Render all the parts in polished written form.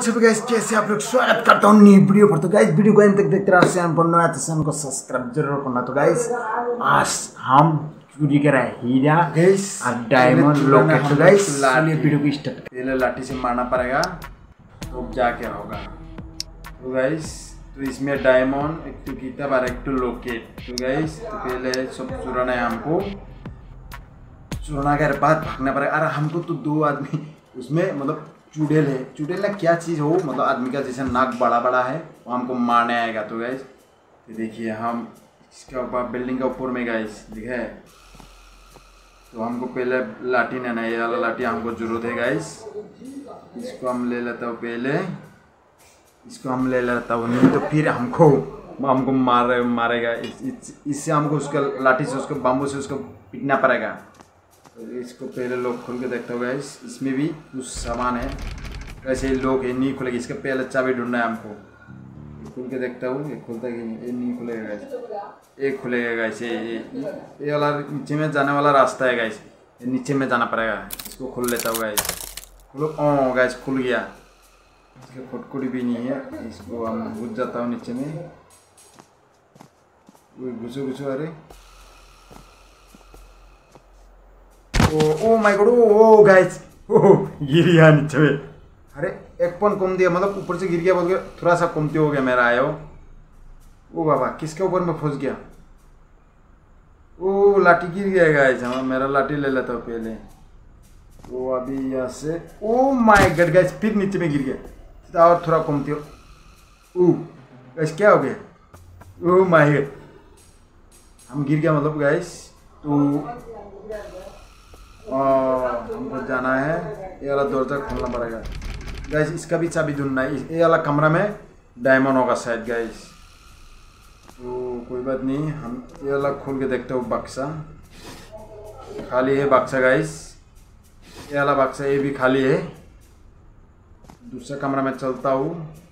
सभी गाइस कैसे आप लोग, स्वागत करता हूँ नई वीडियो पर। तो गाइस वीडियो को अंत तक देखते रहो, चैनल पर नया तो चैनल को सब्सक्राइब जरूर करना। तो गाइस आज हम चोरी करा हीरा गाइस और डायमंड लॉकेट। तो गाइस चलिए वीडियो को स्टार्ट। पहले लाठी से मारना पड़ेगा तो जाके होगा। तो गाइस तो इसमें डायमंड एक तो किताब और एक तो लॉकेट। तो गाइस तो पहले सब चुराना है हमको। चुराना के बाद भागना पड़ेगा। अरे हमको तो दो आदमी उसमें मतलब चुड़ैल है। चुड़ैल ना क्या चीज़ हो, मतलब आदमी का जैसे नाक बड़ा बड़ा है वो हमको मारने आएगा। तो गाइस तो देखिए हम इसके ऊपर बिल्डिंग के ऊपर में गाइस दिखे। तो हमको पहले लाठी लेना है, ये वाला लाठी हमको जरूरत है गाइस। इसको हम ले लेता हूँ पहले, इसको हम ले लेता हूँ, नहीं तो फिर हमको मारेगा। इससे हमको उसका लाठी से उसको बाम्बू से उसको पीटना पड़ेगा। तो इसको पहले लोग खोल के देखता हूँ गाइस, इसमें भी कुछ सामान है। वैसे लोग ये नहीं खुलेगी, इसका पहले चाबी ढूंढना है हमको। खोल के देखता हूँ, ये खुलता है कि नहीं। ये नहीं खुलेगा गाइस, ये खुलेगा गाइस। ये वाला नीचे में जाने वाला रास्ता है गाइस, ये नीचे में जाना पड़ेगा। इसको खोल लेता हूँ गाइस। खोलो। ओ गाइस खुल गया। इसकी फटकुड़ी भी नहीं है। इसको हम घुस जाता हूँ नीचे में। घुसो घुसो। अरे oh my God, oh guys गिर गया नीचे में। अरे एक पॉइंट कम दिया, मतलब ऊपर से गिर गया बोल के थोड़ा सा कमती हो गया मेरा आयो। ओ बाबा किसके ऊपर में फंस गया। ओ लाठी गिर गया गाइस। हाँ मेरा लाठी ले लेता हूँ पहले। तो अभी यहाँ से ओ माय गॉड गाइस फिर नीचे में गिर गया और थोड़ा कमती हो। ओ गाइस क्या हो गया। ओ माय गॉड हम गिर गया मतलब गाइस। तो हमको जाना है, ये वाला दरवाजा खोलना पड़ेगा गाइस। इसका भी चाबी ढूंढना है। ये वाला कमरा में डायमंड होगा शायद गाइस। तो कोई बात नहीं, हम ये वाला खोल के देखते हो। बक्सा खाली है बक्सा गाइस। ये वाला बक्सा ये भी खाली है। दूसरा कमरा में चलता हूँ।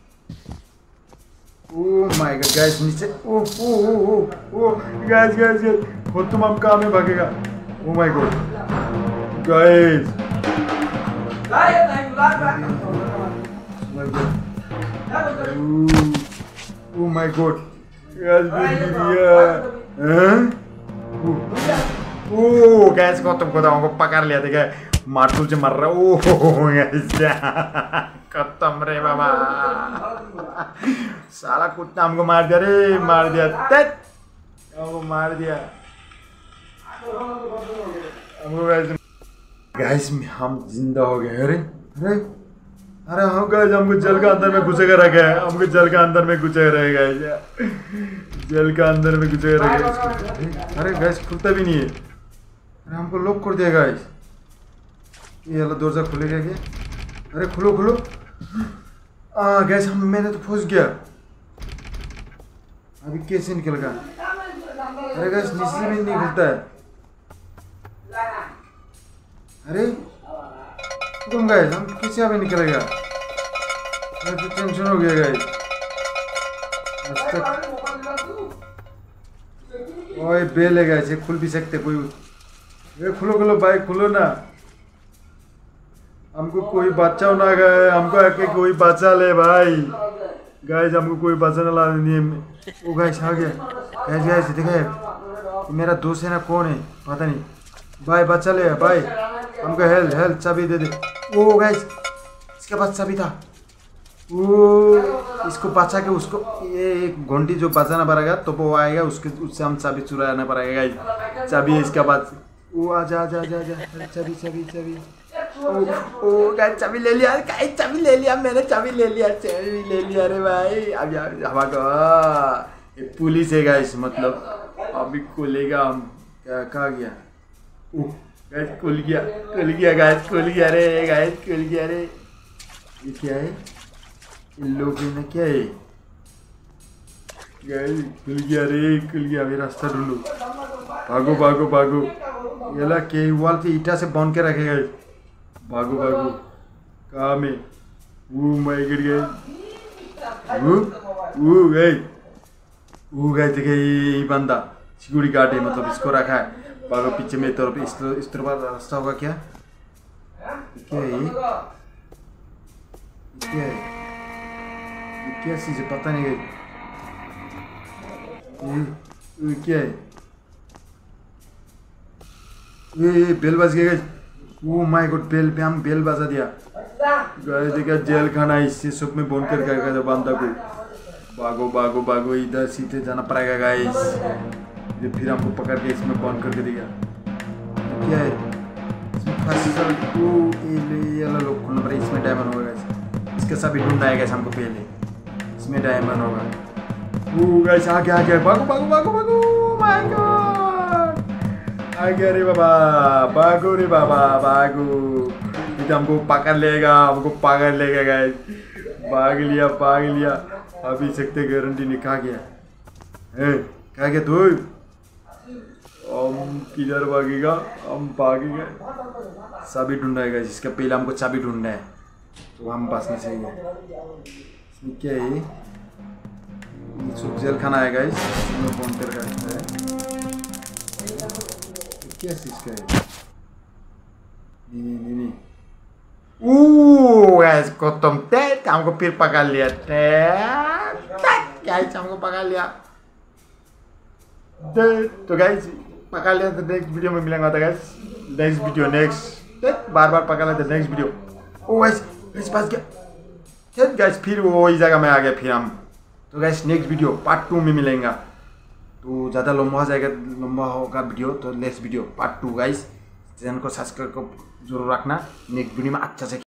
ओह माय गॉड गाइस नीचे। ओ गाइस गाइस गाइस खुद तुम हम कहाँ में भागेगा। Oh my God guys oh my God oh guys को तुमको तो हमको पकड़ लिया। देखा मारतूल से मर रहा। ओ खत्म रे बाबा। साला कुत्ता हमको मार दिया रे, मार दिया हमको मार दिया हमको गाइस। हम जिंदा हो गए। अरे अरे अरे हम गाइस हमको जेल का अंदर में घुसे कर रखा है। हमको जेल का अंदर में घुसे रहेगा, जेल का अंदर में घुसे रहेगा। अरे गाइस खुलता भी नहीं है। अरे हमको लॉक कर दिया गाइस। ये वाला दरवाजा खुलेगा क्या। अरे खुलो खुलो। गाइस हम मैंने तो फंस गया। अभी कैसे निकलेगा। अरे गाइस नीचे में नहीं खुलता है। अरे तुम गाइस हम कैसे अभी निकलेगा। मैं तो टेंशन हो गया गाइस। ओए बेल है गाइस, ये खुल भी सकते कोई। ये खुलो खुलो भाई खुलो ना। हमको कोई बच्चा ना गए, हमको आके कोई बच्चा ले भाई। गाइस हमको कोई बच्चा ला नहीं है। ओ गाइस आ गया। गाइस गाइस देखा मेरा दोस्त है ना, कौन है पता नहीं भाई। बच्चा ले भाई, हमको हेल्प चाबी दे दे। ओ गाइस इसके पास चाबी था। ओ इसको बचा के उसको ये एक घंटी जो बचाना पड़ेगा तो वो आएगा, उसके उससे हम चाबी चुराना पड़ेगा गाइस। चाबी है इसके पास। ओ आजा आजा आजा आजा। चाबी चाबी चाबी। ओ गाइस चाबी ले लिया गाइस, चाबी ले लिया मैंने, चाबी ले लिया, चाबी ले लिया रे भाई। अब यार हमारा ये पुलिस है गाइस, मतलब अभी खुलेगा। हम क्या कहा गया। गाइस खुल गया गाइस, खुल गया रे गाइस, खुल गया रे। ये क्या है, इन लोग ने क्या है गाइस। खुल गया रे, खुल गया। अभी रास्ता ढूंढो, भागो भागो भागो। ये ला के वाल पे ईटा से बांध के रखे गाइस। भागो भागो। कहाँ में। Oh my God guys. वो गाइस देखिए ये बंदा सिक्योरिटी गार्ड है, मतलब इसको रखा है। भागो पीछे में तरफ इस तरफ रास्ता होगा क्या। क्या है ये क्या है। क्या चीज है पता नहीं गाइस। ये क्या है? ये बेल बज गया guys. Oh my God bell पे हम बेल बजा दिया गाइस। देखा जेल खाना इससे सब में बंद कर गया बंदा को। भागो भागो भागो इधर सीधे जाना पड़ेगा गाइस। ये फिर हमको पकड़ के इसमें बंद करके दिया। क्या है इसमें ये लोग खोलना पड़ेगा। इसमें डायमंड होगा गाइस। इसके सभी ढूंढना है गाइस हमको पहले। इसमें डायमंड होगा। ओ गाइस आ गया भागो भागो भागो भागो माय गॉड आ गया रे बाबा। भागो रे बाबा भागो। ये हमको पकड़ लेगा गाइस। भाग लिया अभी सकते गारंटी नहीं। कहा गया तू? हम किधर भागेगा? हम भागेगा। चाबी ढूंढना है गाइस। इसका पहले हमको चाबी ढूंढना है तो हम बचना चाहिए। इसमें क्या है? ये सब जेल खाना है गाइस। इसमें बंद कर रखा है। क्या चीज का है? नहीं गाइस को तुम हमको फिर पकड़ लिया। गाइस हमको पकड़ लिया। तो गाइस पकड़ लिया तो नेक्स्ट वीडियो में मिलेंगे गाइस। नेक्स्ट वीडियो बार पकड़ लिया तो नेक्स्ट वीडियो। ओ गाइस बच गया गाइस। फिर वो वही जगह में आ गया फिर हम। तो गाइस नेक्स्ट वीडियो पार्ट 2 में मिलेंगे। तो ज़्यादा लंबा हो जाएगा, लंबा होगा वीडियो तो next video part 2 guys. Channel को सब्सक्राइब को जरूर रखना। नेक्स्ट वीडियो में अच्छा से